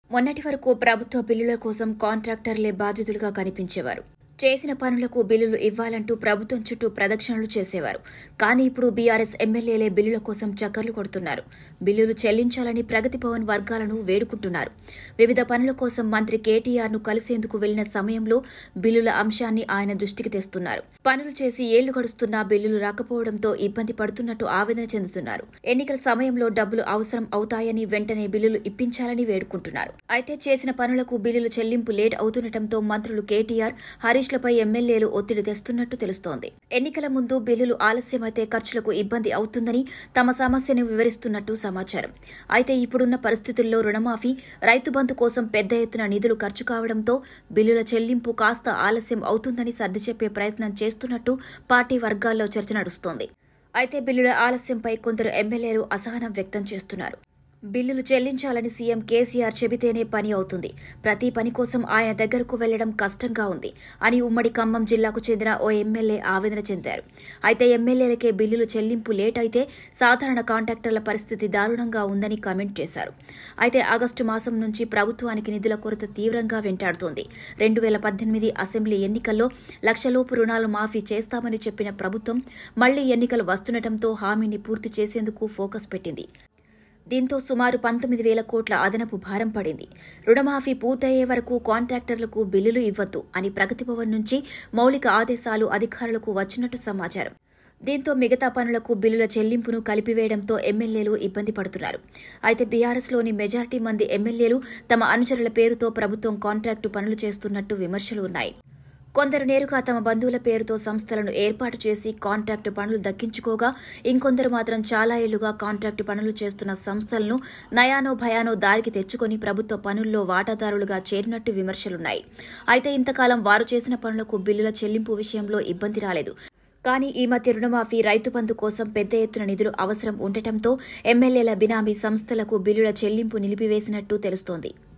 మొన్నటి వరకు ప్రభుత్వ బిల్లుల కోసం కాంట్రాక్టర్లే బాధితులుగా కనిపించేవారు. చేసిన పనులకు బిల్లులు ఇవ్వాలంటూ ప్రభుత్వం చుట్టూ ప్రదక్షిణలు చేసేవారు. కానీ ఇప్పుడు బీఆర్ఎస్ ఎమ్మెల్యేలే బిల్లుల కోసం చక్కర్లు కొడుతున్నారు. బిల్లులు చెల్లించాలని ప్రగతి భవన్ వర్గాలను వేడుకుంటున్నారు. వివిధ పనుల కోసం మంత్రి కేటీఆర్ను కలిసేందుకు వెళ్లిన సమయంలో బిల్లుల అంశాన్ని ఆయన దృష్టికి తెస్తున్నారు. పనులు చేసి ఏళ్లు గడుస్తున్నా బిల్లులు రాకపోవడంతో ఇబ్బంది పడుతున్నట్టు ఆవేదన చెందుతున్నారు. ఎన్నికల సమయంలో డబ్బులు అవసరం అవుతాయని వెంటనే బిల్లులు ఇప్పించాలని వేడుకుంటున్నారు. అయితే చేసిన పనులకు బిల్లులు చెల్లింపు లేట్ అవుతుండటంతో మంత్రులు కేటీఆర్, హరీష్ లపై ఎమ్మెల్యేలు ఒత్తిడి తెస్తున్నట్టు తెలుస్తోంది. ఎన్నికల ముందు బిల్లులు ఆలస్యమైతే ఖర్చులకు ఇబ్బంది అవుతుందని తమ సమస్యను వివరిస్తున్నట్టు సమాచారం. అయితే ఇప్పుడున్న పరిస్థితుల్లో రుణమాఫీ, రైతు బంధు కోసం పెద్ద ఎత్తున నిధులు ఖర్చు కావడంతో బిల్లుల చెల్లింపు కాస్త ఆలస్యం అవుతుందని సర్ది చెప్పే ప్రయత్నం చేస్తున్నట్టు పార్టీ వర్గాల్లో చర్చ నడుస్తోంది. అయితే బిల్లుల ఆలస్యంపై కొందరు ఎమ్మెల్యేలు అసహనం వ్యక్తం చేస్తున్నారు. బిల్లులు చెల్లించాలని సీఎం కేసీఆర్ చెబితేనే పని అవుతుంది. ప్రతి పని కోసం ఆయన దగ్గరకు వెళ్లడం కష్టంగా ఉంది అని ఉమ్మడి ఖమ్మం జిల్లాకు చెందిన ఓ ఎమ్మెల్యే ఆవేదన చెందారు. అయితే ఎమ్మెల్యేలకే బిల్లులు చెల్లింపు లేట్ అయితే సాధారణ కాంట్రాక్టర్ల పరిస్థితి దారుణంగా ఉందని కామెంట్ చేశారు. అయితే ఆగస్టు మాసం నుంచి ప్రభుత్వానికి నిధుల కొరత తీవ్రంగా వెంటాడుతోంది. 2018 అసెంబ్లీ ఎన్నికల్లో లక్షలోపు రుణాలు మాఫీ చేస్తామని చెప్పిన ప్రభుత్వం మళ్లీ ఎన్నికలు వస్తుండటంతో హామీని పూర్తి చేసేందుకు ఫోకస్ పెట్టింది. దీంతో సుమారు 19,000 కోట్ల అదనపు భారం పడింది. రుణమాఫీ పూర్తయ్యే వరకు కాంట్రాక్టర్లకు బిల్లులు ఇవ్వొద్దు అని ప్రగతి భవన్ నుంచి మౌలిక ఆదేశాలు అధికారులకు వచ్చినట్టు సమాచారం. దీంతో మిగతా పనులకు బిల్లుల చెల్లింపును కలిపివేయడంతో ఎమ్మెల్యేలు ఇబ్బంది పడుతున్నారు. అయితే బీఆర్ఎస్లోని మెజార్టీ మంది ఎమ్మెల్యేలు తమ అనుచరుల పేరుతో ప్రభుత్వం కాంట్రాక్టు పనులు చేస్తున్నట్టు విమర్శలు ఉన్నాయి. కొందరు నేరుగా తమ బంధువుల పేరుతో సంస్థలను ఏర్పాటు చేసి కాంట్రాక్టు పనులు దక్కించుకోగా, ఇంకొందరు మాత్రం చాలా ఏళ్లుగా కాంట్రాక్టు పనులు చేస్తున్న సంస్థలను నయానో భయానో దారికి తెచ్చుకొని ప్రభుత్వ పనుల్లో వాటాదారులుగా చేరినట్టు విమర్శలున్నాయి. అయితే ఇంతకాలం వారు చేసిన పనులకు బిల్లుల చెల్లింపు విషయంలో ఇబ్బంది రాలేదు. కానీ ఈ మధ్య రుణమాఫీ, రైతు బంధు కోసం పెద్ద ఎత్తున నిధులు అవసరం ఉండటంతో ఎమ్మెల్యేల బినామీ సంస్థలకు బిల్లుల చెల్లింపు నిలిపివేసినట్టు తెలుస్తోంది.